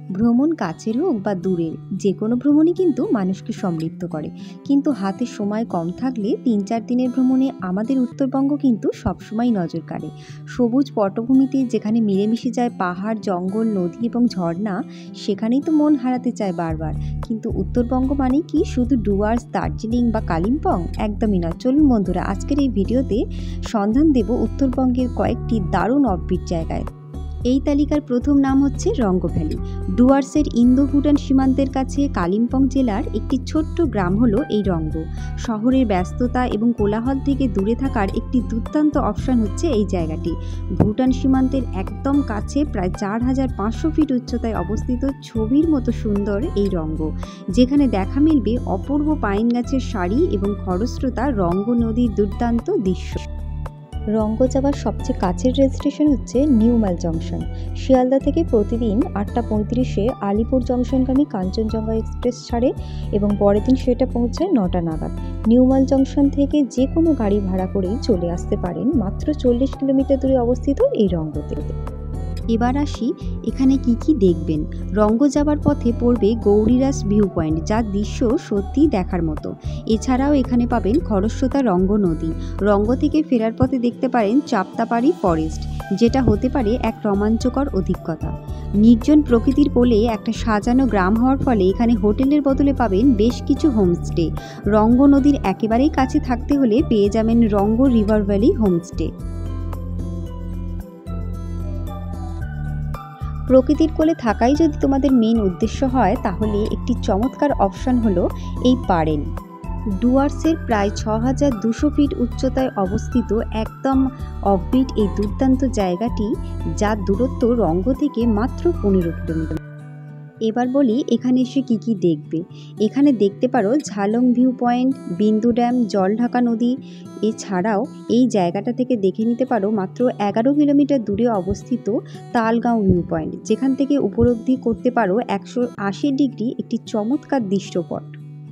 ভ্রমণ কাছের হোক বা দূরের, যে কোনো ভ্রমণই কিন্তু মানুষকে সমৃদ্ধ করে। কিন্তু হাতে সময় কম থাকলে ৩-৪ দিনের ভ্রমণে আমাদের উত্তরবঙ্গ কিন্তু সবসময় নজর কাড়ে। সবুজ পটভূমিতে যেখানে মিলেমিশে যায় পাহাড়, জঙ্গল, নদী এবং ঝর্ণা, সেখানেই তো মন হারাতে চায় বারবার। কিন্তু উত্তরবঙ্গ মানে কি শুধু ডুয়ার্স, দার্জিলিং বা কালিম্পং? একদমই নয়। চলুন বন্ধুরা, আজকের এই ভিডিওতে সন্ধান দেব উত্তরবঙ্গের কয়েকটি দারুণ অফবিট জায়গায়। এই তালিকার প্রথম নাম হচ্ছে রঙ্গ ভ্যালি। ডুয়ার্সের ইন্দো ভুটান সীমান্তের কাছে কালিম্পং জেলার একটি ছোট্ট গ্রাম হলো এই রঙ্গ। শহরের ব্যস্ততা এবং কোলাহল থেকে দূরে থাকার একটি দুর্দান্ত অপশন হচ্ছে এই জায়গাটি। ভুটান সীমান্তের একদম কাছে প্রায় ৪,৫০০ ফিট উচ্চতায় অবস্থিত ছবির মতো সুন্দর এই রঙ্গ, যেখানে দেখা মিলবে অপূর্ব পাইন গাছের সারি এবং খরস্রোতা রঙ্গ নদীর দুর্দান্ত দৃশ্য। রঙ্গ যাওয়ার সবচেয়ে কাছের রেল স্টেশন হচ্ছে নিউ মাইল জংশন। শিয়ালদা থেকে প্রতিদিন ৮টা ৩৫-এ আলিপুর জংশনগামী কাঞ্চনজঙ্ঘা এক্সপ্রেস ছাড়ে এবং পরের দিন সেটা পৌঁছায় ৯টা নাগাদ। নিউ মাইল জংশন থেকে যে কোনো গাড়ি ভাড়া করেই চলে আসতে পারেন মাত্র ৪০ কিলোমিটার দূরে অবস্থিত এই রঙ্গতে। এবার আসি এখানে কি কি দেখবেন। রঙ্গ যাবার পথে পড়বে গৌরীরাস ভিউ পয়েন্ট, যার দৃশ্য সত্যিই দেখার মতো। এছাড়াও এখানে পাবেন খরস্রোতা রঙ্গ নদী। রঙ্গ থেকে ফেরার পথে দেখতে পারেন চাপতাপাড়ি ফরেস্ট, যেটা হতে পারে এক রোমাঞ্চকর অভিজ্ঞতা। নির্জন প্রকৃতির কোলে একটা সাজানো গ্রাম হওয়ার ফলে এখানে হোটেলের বদলে পাবেন বেশ কিছু হোমস্টে। রঙ্গ নদীর একেবারেই কাছে থাকতে হলে পেয়ে যাবেন রঙ্গ রিভার ভ্যালি হোমস্টে। প্রকৃতির কোলে থাকাই যদি তোমাদের মেন উদ্দেশ্য হয়, তাহলে একটি চমৎকার অপশন হলো এই পারেন। ডুয়ার্সের প্রায় ৬,২০০ ফিট উচ্চতায় অবস্থিত একদম অফবিট এই দুর্দান্ত জায়গাটি, যার দূরত্ব রঙ্গ থেকে মাত্র ১৫ কিলোমিটার। এবার বলি এখানে এসে কি কি দেখবে। এখানে দেখতে পারো Jhalong view point, Bindu dam, Jaldhaka নদী। এছাড়াও এই জায়গাটা থেকে দেখে নিতে পারো মাত্র ১১ কিলোমিটার দূরে অবস্থিত তালগাঁও ভিউ পয়েন্ট, যেখান থেকে উপলব্ধি করতে পারো ১৮০ ডিগ্রি একটি চমৎকার দৃশ্যপট।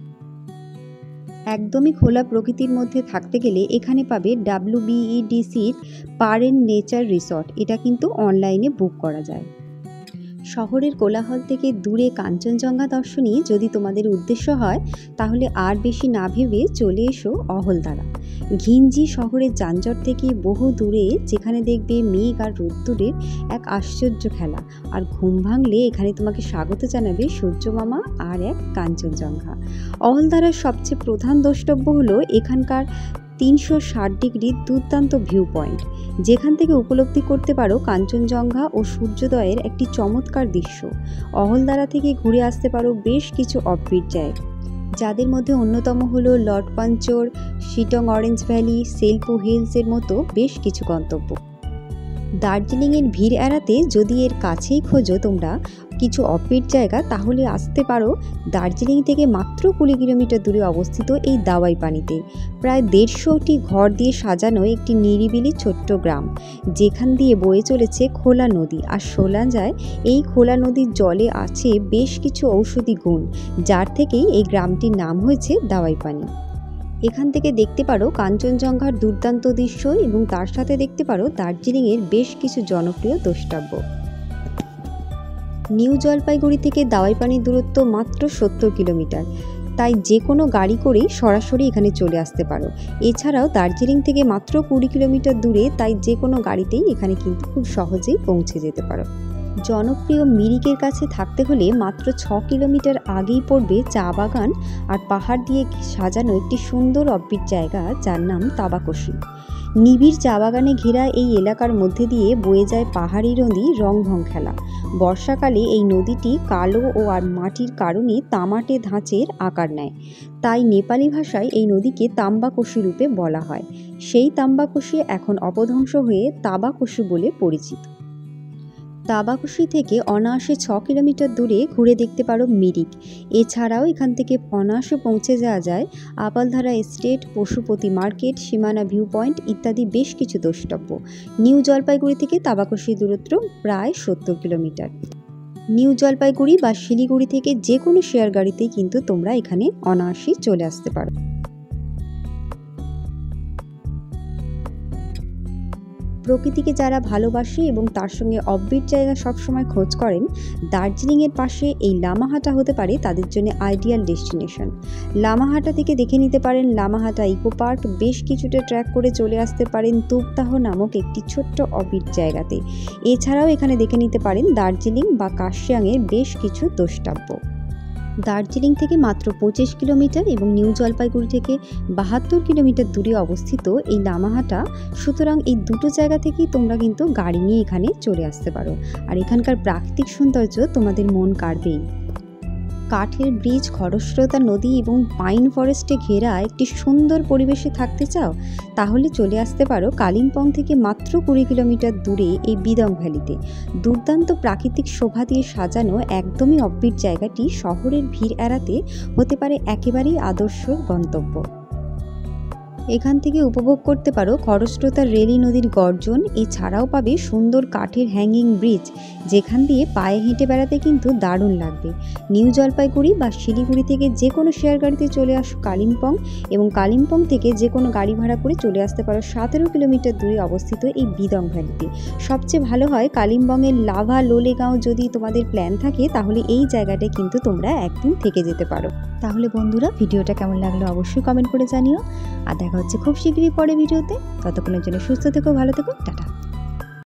একদমই খোলা প্রকৃতির মধ্যে থাকতে গেলে এখানে পাবে WBEDCর পারেন নেচার রিসর্ট। এটা কিন্তু অনলাইনে বুক করা যায়। শহরের কোলাহল থেকে দূরে কাঞ্চনজঙ্ঘা দর্শনই যদি তোমাদের উদ্দেশ্য হয়, তাহলে আর বেশি না ভেবে চলে এসো অহলদারা। ঘিঞ্জি শহরের যানজট থেকে বহু দূরে, যেখানে দেখবে মেঘ আর রোদ্দুরের এক আশ্চর্য খেলা। আর ঘুম ভাঙলে এখানে তোমাকে স্বাগত জানাবে সূর্যমামা আর এক কাঞ্চনজঙ্ঘা। অহলদারার সবচেয়ে প্রধান দ্রষ্টব্য হলো এখানকার ৩৬০ ডিগ্রি দুর্দান্ত ভিউ পয়েন্ট, যেখান থেকে উপলব্ধি করতে পারো কাঞ্চনজঙ্ঘা ও সূর্যোদয়ের একটি চমৎকার দৃশ্য। অহলদারা থেকে ঘুরে আসতে পারো বেশ কিছু অফবিট জায়গা, যাদের মধ্যে অন্যতম হলো লর্ড পাঞ্চর, শিটং অরেঞ্জ ভ্যালি, সেলপু হিলসের মতো বেশ কিছু গন্তব্য। দার্জিলিংয়ের ভিড় এড়াতে যদি এর কাছেই খোঁজো তোমরা কিছু অফবিট জায়গা, তাহলে আসতে পারো দার্জিলিং থেকে মাত্র ২০ কিলোমিটার দূরে অবস্থিত এই দাওয়াই পানিতে। প্রায় ১৫০টি ঘর দিয়ে সাজানো একটি নিরিবিলি ছোট্ট গ্রাম, যেখান দিয়ে বয়ে চলেছে খোলা নদী। আর শোনা যায় এই খোলা নদীর জলে আছে বেশ কিছু ঔষধি গুণ, যার থেকেই এই গ্রামটির নাম হয়েছে দাওয়াই পানি। এখান থেকে দেখতে পারো কাঞ্চনজঙ্ঘার দুর্দান্ত দৃশ্য এবং তার সাথে দেখতে পারো দার্জিলিংয়ের বেশ কিছু জনপ্রিয় দ্রষ্টব্য। নিউ জলপাইগুড়ি থেকে দাওয়াই পানির দূরত্ব মাত্র ৭০ কিলোমিটার, তাই যে কোনো গাড়ি করেই সরাসরি এখানে চলে আসতে পারো। এছাড়াও দার্জিলিং থেকে মাত্র ২০ কিলোমিটার দূরে, তাই যে কোনো গাড়িতেই এখানে কিন্তু খুব সহজেই পৌঁছে যেতে পারো। জনপ্রিয় মিরিকের কাছে থাকতে হলে মাত্র ৬ কিলোমিটার আগেই পড়বে চা বাগান আর পাহাড় দিয়ে সাজানো একটি সুন্দর অফবিট জায়গা, যার নাম তাবাকশি। নিবিড় চা বাগানে ঘেরা এই এলাকার মধ্যে দিয়ে বয়ে যায় পাহাড়ি নদী রংভং খেলা। বর্ষাকালে এই নদীটি কালো ও আর মাটির কারণে তামাটে ধাঁচের আকার নেয়, তাই নেপালি ভাষায় এই নদীকে তাম্বাকশি রূপে বলা হয়। সেই তাম্বাকশি এখন অপধ্বংস হয়ে তাবাকশি বলে পরিচিত। তাবাকশি থেকে অনায়াসে ৬ কিলোমিটার দূরে ঘুরে দেখতে পারো মিরিক। এছাড়াও এখান থেকে অনায়াসে পৌঁছে যাওয়া যায় আপালধারা estate, Pashupati market, Simana view point ইত্যাদি বেশ কিছু দ্রষ্টব্য। নিউ জলপাইগুড়ি থেকে তাবাকশির দূরত্ব প্রায় ৭০ কিলোমিটার। নিউ জলপাইগুড়ি বা শিলিগুড়ি থেকে যে কোনো শেয়ার গাড়িতেই কিন্তু তোমরা এখানে অনায়াসেই চলে আসতে পারো। প্রকৃতিকে যারা ভালোবাসে এবং তার সঙ্গে অফবিট জায়গা সবসময় খোঁজ করেন, দার্জিলিংয়ের পাশে এই লামাহাটা হতে পারে তাদের জন্য আইডিয়াল ডেস্টিনেশন। লামাহাটা থেকে দেখে নিতে পারেন লামাহাটা ইকো পার্ক, বেশ কিছুটা ট্র্যাক করে চলে আসতে পারেন তুপদাহ নামক একটি ছোট্ট অফবিট জায়গাতে। এছাড়াও এখানে দেখে নিতে পারেন দার্জিলিং বা কার্শিয়াংয়ের বেশ কিছু দ্রষ্টব্য। দার্জিলিং থেকে মাত্র 25 কিলোমিটার এবং নিউ জলপাইগুড়ি থেকে 72 কিলোমিটার দূরে অবস্থিত এই লামাহাটা। সুতরাং এই দুটো জায়গা থেকেই তোমরা কিন্তু গাড়ি নিয়ে এখানে চলে আসতে পারো। আর এখানকার প্রাকৃতিক সৌন্দর্য তোমাদের মন কাড়বেই। কাঠের ব্রিজ, খরস্রোতা নদী এবং পাইন ফরেস্টে ঘেরা একটি সুন্দর পরিবেশে থাকতে চাও, তাহলে চলে আসতে পারো কালিম্পং থেকে মাত্র 20 কিলোমিটার দূরে এই বিদং ভ্যালিতে। দুর্দান্ত প্রাকৃতিক শোভা দিয়ে সাজানো একদমই অফবিট জায়গাটি শহরের ভিড় এড়াতে হতে পারে একেবারেই আদর্শ গন্তব্য। এখান থেকে উপভোগ করতে পারো খরস্রোতা রেলি নদীর গর্জন। এছাড়াও পাবে সুন্দর কাঠের হ্যাঙ্গিং ব্রিজ, যেখান দিয়ে পায়ে হেঁটে বেড়াতে কিন্তু দারুণ লাগবে। নিউ জলপাইগুড়ি বা শিলিগুড়ি থেকে যে কোনো শেয়ার গাড়িতে চলে আসো কালিম্পং, এবং কালিম্পং থেকে যে কোনো গাড়ি ভাড়া করে চলে আসতে পারো 17 কিলোমিটার দূরে অবস্থিত এই বিদং ভ্যালিতে। সবচেয়ে ভালো হয় কালিম্পংয়ের লাভা লোলেগাঁও যদি তোমাদের প্ল্যান থাকে, তাহলে এই জায়গাটায় কিন্তু তোমরা একদিন থেকে যেতে পারো। তাহলে বন্ধুরা, ভিডিওটা কেমন লাগলো অবশ্যই কমেন্ট করে জানিও। আর দেখা হচ্ছে খুব শীঘ্রই পরে ভিডিওতে। ততক্ষণের জন্য সুস্থ থেকো, ভালো থেকো, টাটা।